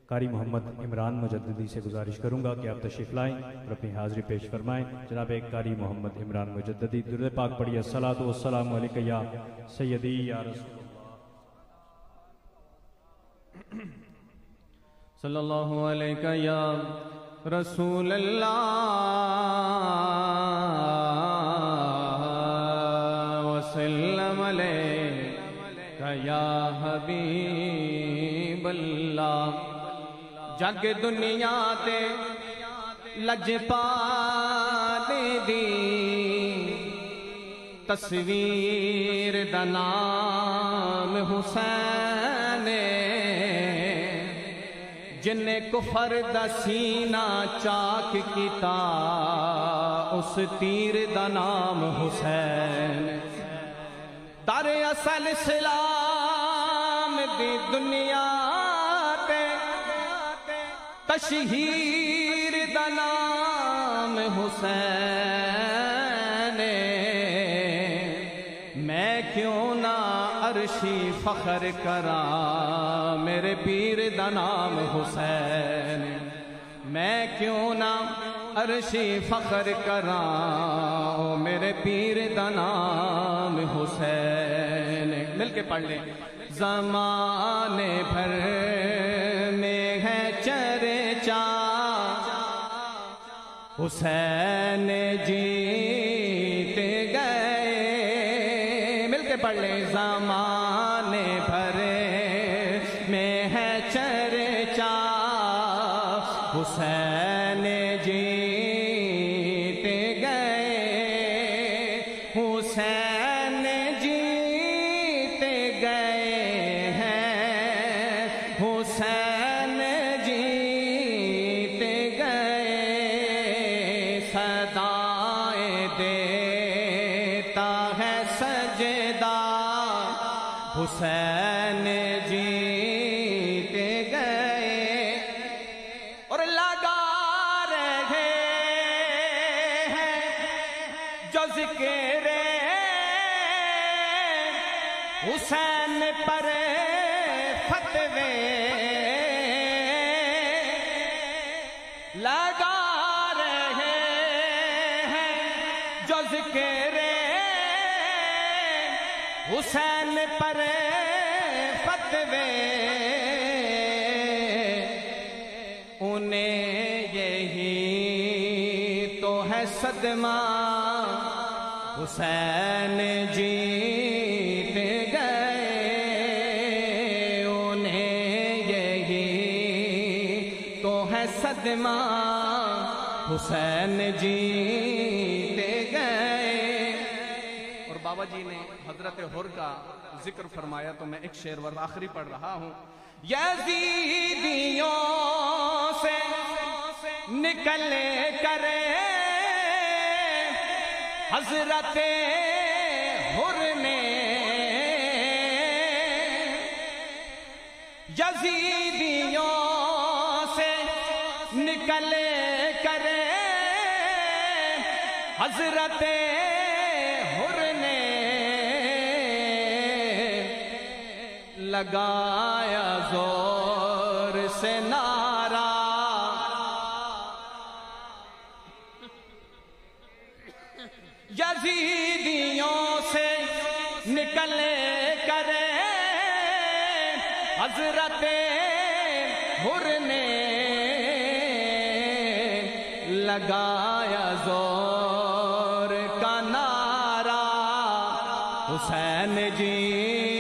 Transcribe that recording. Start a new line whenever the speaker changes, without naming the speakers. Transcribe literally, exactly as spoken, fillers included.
قاری محمد عمران مجددی سے گزارش کروں گا کہ آپ تشریف لائیں اور اپنی حاضری پیش فرمائیں۔ جناب قاری محمد عمران مجددی درود پاک پڑھیے۔ الصلاۃ والسلام علیک یا سیدی یا رسول اللہ
صلی اللہ علیہ یا رسول اللہ وسلم علیک یا حبیب اللہ۔ جگ دنیا تے لجپال دی تصویر دا نام حسین، جن کفر دا سینہ چاک کیتا اس تیر دا نام حسین۔ در اصل اسلام دی دنیا تے تشہیر دا نام حسین، میں کیوں نہ عرشی فخر کراں میرے پیر دا نام حسین، میں کیوں نہ عرشی فخر کراں میرے پیر دا نام حسین۔ مل کے پڑھ لیں۔ زمانے بھر میں ہے چرچا حسین جیت گئے، مل کے پڑھ لیں۔ زمانے بھر میں ہے چرچا حسین جیت گئے، حسین جیت گئے ہیں، حسین جیت گئے۔ صدائیں دیتا ہے سجدہ حسین جیت گئے، اور لگا رہے ہیں جو ذکر حسین پر فتوے، لگا رہے ہیں جو ذکر حسین پر فتوے، انہیں یہی تو ہے صدمہ حسین جیت گئے، انہیں یہی تو ہے صدمہ حسین جیت گئے۔ اور بابا جی نے حضرت حر کا ذکر فرمایا تو میں ایک شعر ورد آخری پڑھ رہا ہوں۔ یزیدیوں سے نکل کرے حضرت حر نے، یزیدیوں سے نکل کرے حضرت حر نے، لگایا زور سے نعرہ یزیدیوں سے نکل کرے حضرت حر نے، لگایا زور کا نعرہ حسین جی